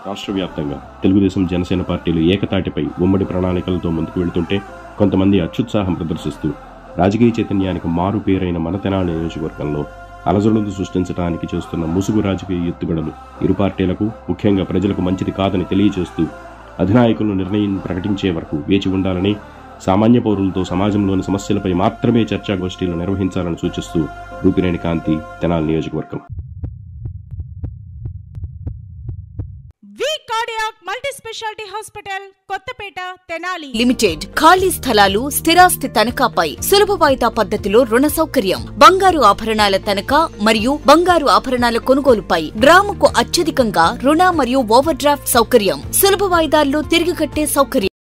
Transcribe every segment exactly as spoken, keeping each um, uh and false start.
రాష్ట్ర వ్యాప్తంగా తెలుగుదేశం జనసేన పార్టీలు ఏకతాటిపై ఉమ్మడి ప్రణాళికలతో ముందుకు వెళుతుంటే కొంతమంది అత్యుత్సాహం ప్రదర్శిస్తూ రాజకీయ చైతన్యానికి మారు పేరైన మన తెనాలి నియోజకవర్గంలో అలజడులు సృష్టించడానికి చేస్తున్న ముసుగు రాజకీయ ఎత్తుగడలు ఇరు పార్టీలకు ముఖ్యంగా ప్రజలకు మంచిది కాదని తెలియజేస్తూ అధినాయకులను నిర్ణయం ప్రకటించే వరకు వేచి ఉండాలని, సామాన్య పౌరులతో సమాజంలోని సమస్యలపై మాత్రమే చర్చాగోష్ఠీలు నిర్వహించాలని సూచిస్తూ రూపినేని కాంతి, తెనాలి నియోజకవర్గం. Multi speciality hospital Kothapeta Tenali limited ఖాళీ స్థలాలు స్థిరాస్తి తనఖాపై సులభ వాయిదా పద్ధతిలో రుణ సౌకర్యం, బంగారు ఆభరణాల తనఖా మరియు బంగారు ఆభరణాల కొనుగోలుపై గ్రాముకు అత్యధికంగా రుణ మరియు ఓవర్ డ్రాఫ్ట్ సౌకర్యం, సులభ వాయిదాల్లో తిరిగి కట్టే సౌకర్యం.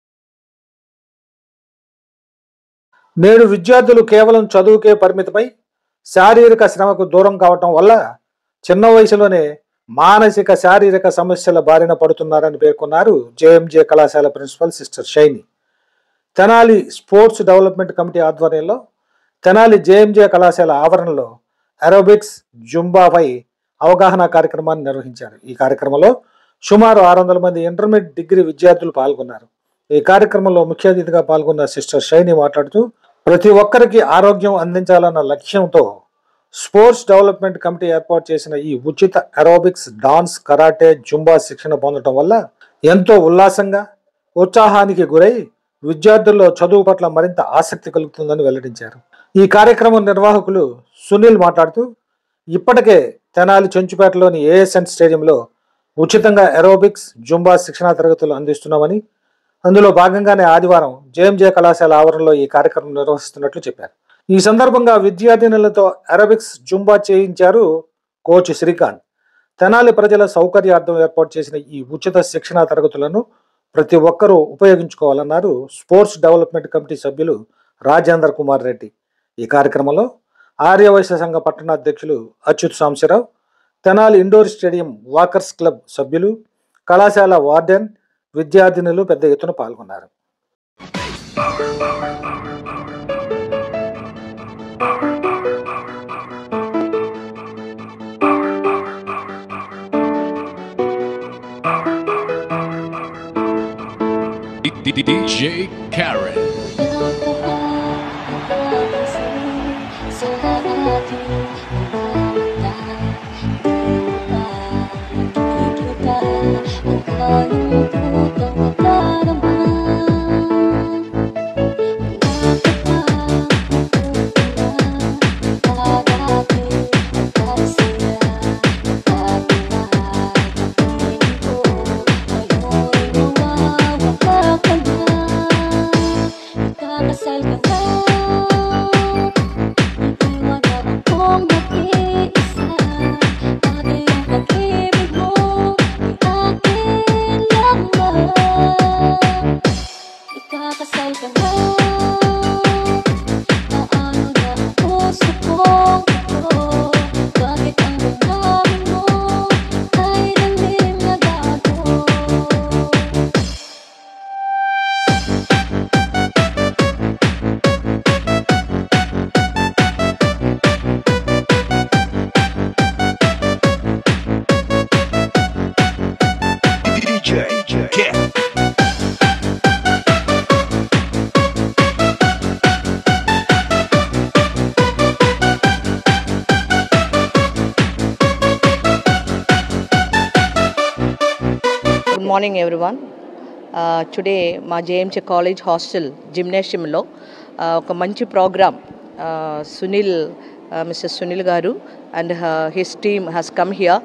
నేడు విద్యార్థులు కేవలం చదువుకే పరిమితమై శారీరక శ్రమకు దూరం కావటం వల్ల చిన్న వయసులోనే మానసిక శారీరక సమస్యల బారిన పడుతున్నారని పేర్కొన్నారు జేఎంజే కళాశాల principal sister Shiny. Tenali sports development committee ఆధ్వర్యంలో తెనాలి జేఎంజే కళాశాల ఆవరణలో ఏరోబిక్స్ జుంబాపై అవగాహన కార్యక్రమాన్ని నిర్వహించారు. ఈ కార్యక్రమంలో సుమారు ఆరు వందల మంది ఇంటర్మీడియట్ డిగ్రీ విద్యార్థులు పాల్గొన్నారు. ఈ కార్యక్రమంలో ముఖ్య అతిథిగా పాల్గొన్న సిస్టర్ షైని మాట్లాడుతూ ప్రతి ఒక్కరికి ఆరోగ్యం అందించాలన్న లక్ష్యంతో స్పోర్ట్స్ డెవలప్మెంట్ కమిటీ ఏర్పాటు చేసిన ఈ ఉచిత ఏరోబిక్స్, డాన్స్, కరాటే, జుంబా శిక్షణ పొందడం వల్ల ఎంతో ఉల్లాసంగా, ఉత్సాహానికి గురై విద్యార్థుల్లో చదువు పట్ల మరింత ఆసక్తి కలుగుతుందని వెల్లడించారు. ఈ కార్యక్రమం నిర్వాహకులు సునీల్ మాట్లాడుతూ ఇప్పటికే తెనాలి చెంచుపేటలోని ఏఎస్ఎన్ స్టేడియంలో ఉచితంగా ఏరోబిక్స్, జుంబా శిక్షణా తరగతులు అందిస్తున్నామని, అందులో భాగంగానే ఆదివారం జేఎంజే కళాశాల ఆవరణలో ఈ కార్యక్రమం నిర్వహిస్తున్నట్లు చెప్పారు. ఈ సందర్భంగా విద్యార్థినులతో ఏరోబిక్స్, జుంబా చేయించారు కోచ్ శ్రీకాంత్. తెనాలి ప్రజల సౌకర్యార్థం ఏర్పాటు చేసిన ఈ ఉచిత శిక్షణా తరగతులను ప్రతి ఒక్కరూ ఉపయోగించుకోవాలన్నారు స్పోర్ట్స్ డెవలప్మెంట్ కమిటీ సభ్యులు రాజేంద్ర కుమార్ రెడ్డి. ఈ కార్యక్రమంలో ఆర్యవైశ్య సంఘ పట్టణాధ్యక్షులు Achyut Samsarao, Tenali indoor stadium walkers club సభ్యులు, కళాశాల వార్డెన్, విద్యార్థినులు పెద్ద ఎత్తున పాల్గొన్నారు. D J Karen. Good morning everyone. Uh, today మా జేఎంజే కాలేజ్ హాస్టల్ జిమ్నేషియంలో ఒక మంచి ప్రోగ్రామ్ సునీల్ మిస్టర్ సునీల్ గారు and his team has come here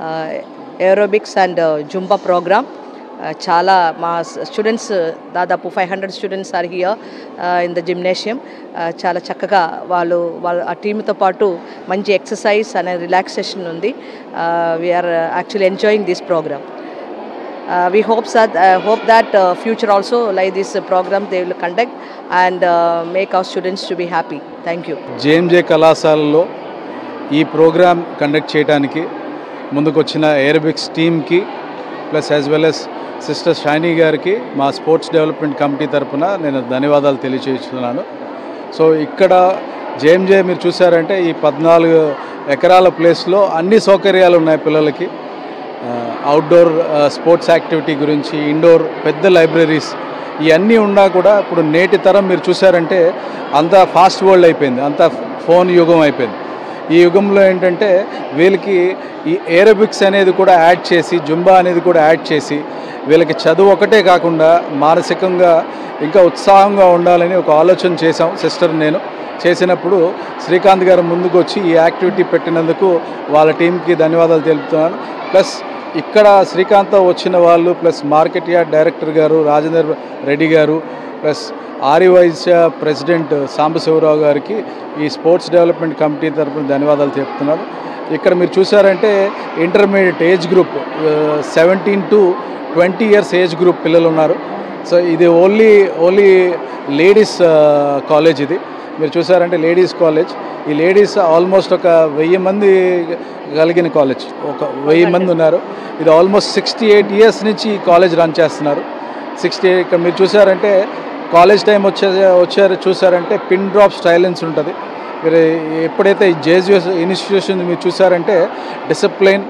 aerobics and Zumba program. చాలా మా స్టూడెంట్స్ దాదాపు five hundred students are here in the gymnasium. చాలా చక్కగా వాళ్ళు వాళ్ళ ఆ టీమ్తో పాటు మంచి ఎక్సర్సైజ్ అనే రిలాక్సేషన్ ఉంది. We are actually enjoying this program. Uh, we hope that uh, hope that uh, future also like this uh, program they will conduct and uh, make our students to be happy. Thank you. JMJ కళాశాలలో ఈ program conduct చేయడానికి ముందుకొచ్చిన aerobics టీమ్కి plus as well as sister Shiny గారికి మా sports development committee తరఫున నేను ధన్యవాదాలు తెలియజేస్తున్నాను. సో ఇక్కడ జేఎంజే మీరు చూసారంటే ఈ పద్నాలుగు ఎకరాల ప్లేస్లో అన్ని సౌకర్యాలు ఉన్నాయి పిల్లలకి. అవుట్డోర్ స్పోర్ట్స్ యాక్టివిటీ గురించి, ఇండోర్ పెద్ద లైబ్రరీస్ ఇవన్నీ ఉన్నా కూడా ఇప్పుడు నేటి తరం మీరు చూసారంటే అంత ఫాస్ట్ వరల్డ్ అయిపోయింది, అంత ఫోన్ యుగం అయిపోయింది. ఈ యుగంలో ఏంటంటే వీళ్ళకి ఈ ఏరోబిక్స్ అనేది కూడా యాడ్ చేసి, జుంబా అనేది కూడా యాడ్ చేసి వీళ్ళకి చదువు ఒకటే కాకుండా మానసికంగా ఇంకా ఉత్సాహంగా ఉండాలని ఒక ఆలోచన చేశాం సిస్టర్ నేను. చేసినప్పుడు శ్రీకాంత్ గారు ముందుకు వచ్చి ఈ యాక్టివిటీ పెట్టినందుకు వాళ్ళ టీంకి ధన్యవాదాలు తెలుపుతున్నాను. ప్లస్ ఇక్కడ శ్రీకాంత్ వచ్చిన వాళ్ళు ప్లస్ మార్కెట్ యార్డ్ డైరెక్టర్ గారు రాజేందర్ రెడ్డి గారు ప్లస్ ఆర్యవైశ్య ప్రెసిడెంట్ సాంబశివరావు గారికి ఈ స్పోర్ట్స్ డెవలప్మెంట్ కమిటీ తరఫున ధన్యవాదాలు చెప్తున్నాను. ఇక్కడ మీరు చూసారంటే intermediate age group seventeen to twenty years age group పిల్లలు ఉన్నారు. సో ఇది ఓన్లీ ఓన్లీ లేడీస్ కాలేజ్. ఇది మీరు చూసారంటే లేడీస్ కాలేజ్. ఈ లేడీస్ ఆల్మోస్ట్ ఒక వెయ్యి మంది కలిగిన కాలేజ్, ఒక వెయ్యి మంది ఉన్నారు. ఇది ఆల్మోస్ట్ సిక్స్టీ ఎయిట్ ఇయర్స్ నుంచి ఈ కాలేజ్ రన్ చేస్తున్నారు. సిక్స్టీ ఎయిట్ ఇక్కడ మీరు చూసారంటే కాలేజ్ టైం వచ్చే వచ్చారు చూసారంటే పిన్ డ్రాప్ స్టైలెన్స్ ఉంటుంది. మీరు ఎప్పుడైతే ఈ జేజీఎస్ ఇన్స్టిట్యూషన్ మీరు చూసారంటే discipline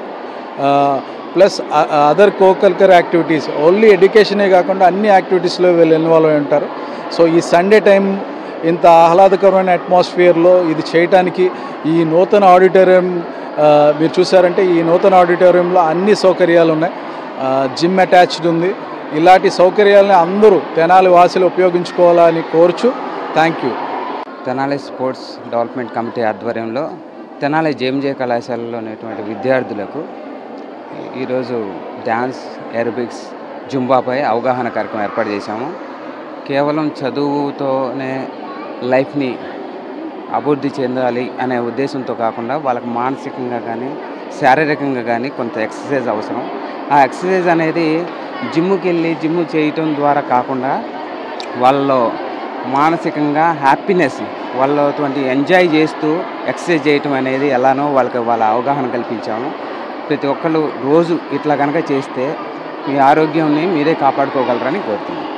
plus other coculture activities, only ఎడ్యుకేషనే కాకుండా అన్ని యాక్టివిటీస్లో వీళ్ళు ఇన్వాల్వ్ అయి ఉంటారు. సో ఈ సండే టైం ఇంత ఆహ్లాదకరమైన అట్మాస్ఫియర్లో ఇది చేయడానికి ఈ నూతన ఆడిటోరియం మీరు చూసారంటే ఈ నూతన ఆడిటోరియంలో అన్ని సౌకర్యాలు ఉన్నాయి. జిమ్ అటాచ్డ్ ఉంది. ఇలాంటి సౌకర్యాలని అందరూ తెనాలి వాసులు ఉపయోగించుకోవాలని కోరుచు thank you. Tenali sports development committee ఆధ్వర్యంలో తెనాలి జేఎంజే కళాశాలలో ఉన్నటువంటి విద్యార్థులకు ఈరోజు డ్యాన్స్, ఏరోబిక్స్, జుంబాపై అవగాహన కార్యక్రమం ఏర్పాటు చేశాము. కేవలం చదువుతోనే లైఫ్ని అభివృద్ధి చెందాలి అనే ఉద్దేశంతో కాకుండా వాళ్ళకి మానసికంగా కానీ శారీరకంగా కానీ కొంత ఎక్సర్సైజ్ అవసరం. ఆ ఎక్సర్సైజ్ అనేది జిమ్కి వెళ్ళి జిమ్ చేయటం ద్వారా కాకుండా వాళ్ళలో మానసికంగా హ్యాపీనెస్, వాళ్ళటువంటి ఎంజాయ్ చేస్తూ ఎక్సర్సైజ్ చేయటం అనేది ఎలానో వాళ్ళకి వాళ్ళ అవగాహన కల్పించాము. ప్రతి ఒక్కళ్ళు రోజు ఇట్లా కనుక చేస్తే మీ ఆరోగ్యాన్ని మీరే కాపాడుకోగలరని కోరుతున్నాను.